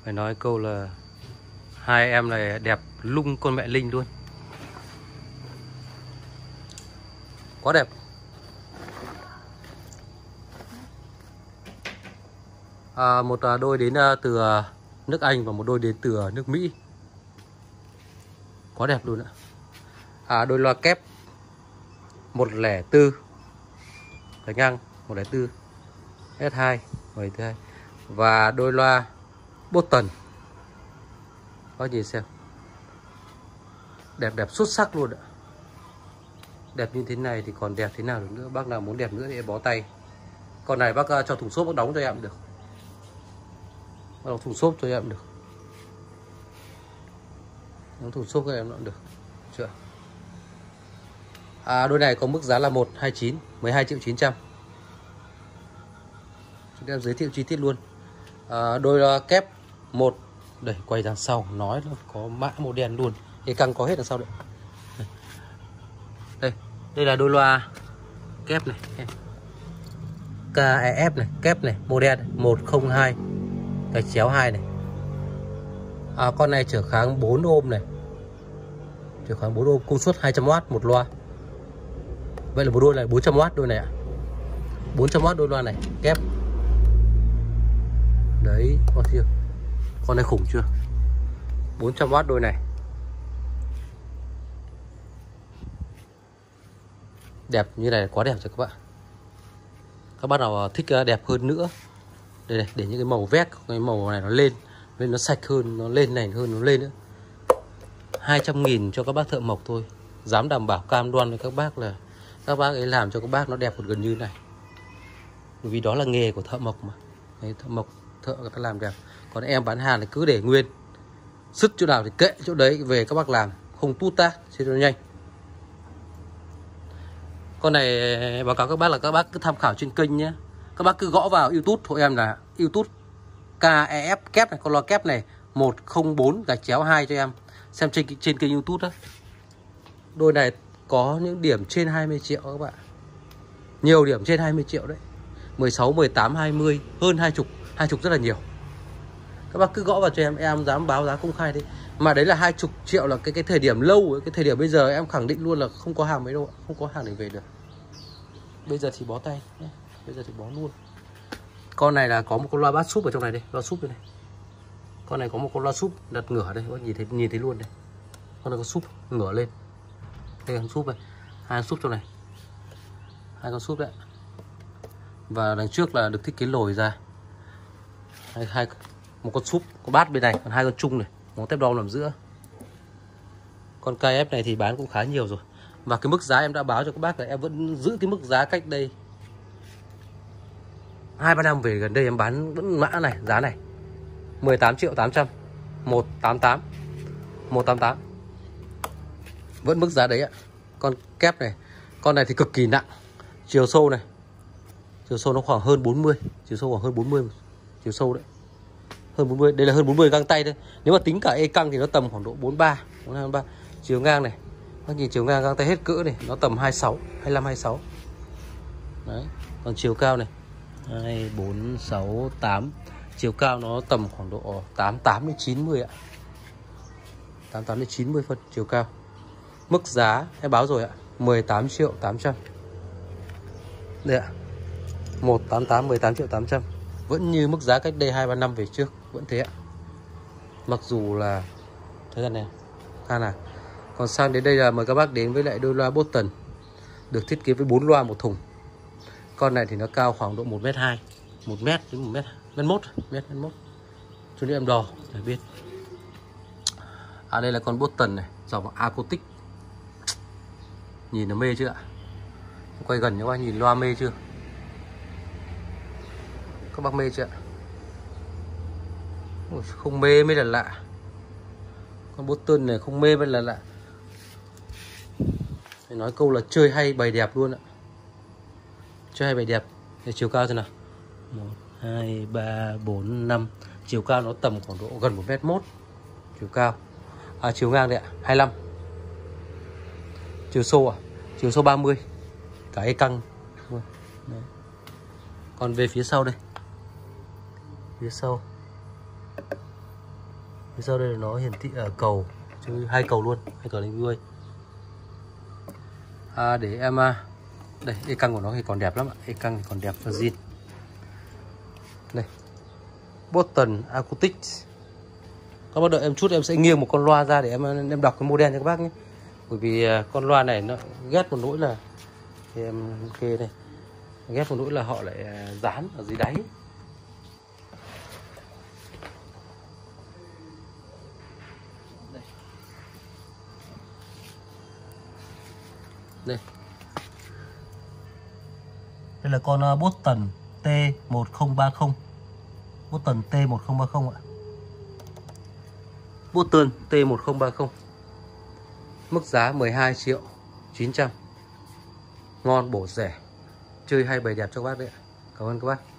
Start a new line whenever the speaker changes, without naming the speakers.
Phải nói câu là hai em này đẹp lung con mẹ Linh luôn. Quá đẹp. Một đôi đến từ nước Anh và một đôi đến từ nước Mỹ. Quá đẹp luôn ạ. Đôi loa kép 104 đánh ngang 104 S2 102 và đôi loa Boston. Các nhìn xem, đẹp xuất sắc luôn ạ. Đẹp như thế này thì còn đẹp thế nào được nữa. Bác nào muốn đẹp nữa thì bó tay. Con này bác cho thùng xốp bác đóng cho em được. Bác đóng thùng xốp cho em được. Đóng thùng xốp cho em cũng được. Chưa? Đôi này có mức giá là 129, 12.900.000. Chúng em giới thiệu chi tiết luôn. Đôi kép 1. Đây, quay đằng sau nói nó có mã màu đen luôn. Cái căng có hết đằng sau đấy. Đây là đôi loa kép này. KEF này, kép này, model 102/2 này. Con này trở kháng 4 ohm này. Trở kháng 4 ohm, công suất 200W một loa. Vậy là một đôi này 400W đôi này ạ. 400W đôi loa này, kép. Đấy, con chưa? Con này khủng chưa? 400W đôi này. Đẹp như này quá đẹp rồi các bạn. Các bác nào thích đẹp hơn nữa, đây này, để những cái màu vét, cái màu này nó lên nó sạch hơn, nó lên này hơn, nó lên nữa. 200.000 cho các bác thợ mộc thôi. Dám đảm bảo cam đoan với các bác là các bác ấy làm cho các bác nó đẹp gần như này. Bởi vì đó là nghề của thợ mộc mà. Đấy, thợ mộc, thợ người ta làm đẹp. Còn em bán hàng thì cứ để nguyên, sức chỗ nào thì kệ chỗ đấy, về các bác làm, không tút tác, cho nó nhanh. Con này báo cáo các bác là các bác cứ tham khảo trên kênh nhé. Các bác cứ gõ vào YouTube hộ em là YouTube KEF kép này, con loa kép này 104/2 cho em. Xem trên kênh YouTube đó. Đôi này có những điểm trên 20 triệu các bạn. Nhiều điểm trên 20 triệu đấy. 16, 18, 20, hơn 20 rất là nhiều. Các bác cứ gõ vào cho em dám báo giá công khai đi. Mà đấy là 20 triệu là cái thời điểm lâu ấy. Cái thời điểm bây giờ em khẳng định luôn là không có hàng mấy đâu, không có hàng để về được. Bây giờ thì bó tay nhé. Bây giờ thì bó luôn. Con này là có một con loa bass súp ở trong này đây, loa súp đây này. Con này có một con loa súp đặt ngửa đây, có nhìn thấy luôn đây. Con này có súp ngửa lên. Đây con súp này, hai con súp trong này. Hai con súp đấy. Và đằng trước là được thiết kế lồi ra. Một con súp, có bát bên này, còn hai con chung này, móng tép đom nằm giữa. Con KF này thì bán cũng khá nhiều rồi. Và cái mức giá em đã báo cho các bác là em vẫn giữ cái mức giá cách đây 2-3 năm về gần đây em bán vẫn mã này, giá này 18.800.000, 188 vẫn mức giá đấy ạ. Con kép này, con này thì cực kỳ nặng. Chiều sâu này, chiều sâu nó khoảng hơn 40, chiều sâu khoảng hơn 40, chiều sâu đấy hơn 40, đây là hơn 40 găng tay thôi. Nếu mà tính cả e căng thì nó tầm khoảng độ 43, 43. Chiều ngang này, các nhìn chiều ngang găng tay hết cỡ này, nó tầm 26, 25, 26. Đấy, còn chiều cao này 2, 4, 6, 8. Chiều cao nó tầm khoảng độ 88 đến 90 ạ. 88 đến 90 phân chiều cao. Mức giá em báo rồi ạ, 18.800.000. Đây ạ. 188, 18.800.000. Vẫn như mức giá cách đây 2-3 năm về trước, vẫn thế ạ. Mặc dù là thời gian này kha nào. Còn sang đến đây là mời các bác đến với lại đôi loa Boston, được thiết kế với 4 loa một thùng. Con này thì nó cao khoảng độ 1m2, 1m đến 1m1, m1. Cho nên em đo để biết. Đây là con Boston này, dòng acoustic. Nhìn nó mê chưa ạ? Quay gần cho các bác nhìn loa mê chưa? Các bác mê chưa ạ? Không mê mới là lạ. Con Boston này không mê mới là lạ. Phải nói câu là chơi hay bày đẹp luôn ạ. Chơi hay bày đẹp. Để chiều cao thế nào? 1, 2, 3, 4, 5. Chiều cao nó tầm khoảng độ gần 1m1. Chiều cao. Chiều ngang đây ạ, 25. Chiều sâu à? Chiều sâu 30. Cả e căng. Đấy. Còn về phía sau đây. Phía sau. Phía sau đây là nó hiển thị ở cầu, chứ 2 cầu luôn, 2 cầu đánh vui. Để em đây, e căng của nó thì còn đẹp lắm ạ, e căng thì còn đẹp và zin. Đây, Boston Acoustic. Các bác đợi em chút, em sẽ nghiêng một con loa ra để em đọc cái model cho các bác nhé. Bởi vì con loa này nó ghét một nỗi là, thì em kê đây, ghét một nỗi là họ lại dán ở dưới đáy. Đây. Đây là con Boston T1030. Boston T1030 ạ. Boston T1030. Mức giá 12.900.000. Ngon bổ rẻ. Chơi hay bày đẹp cho các bác đấy ạ. Cảm ơn các bác.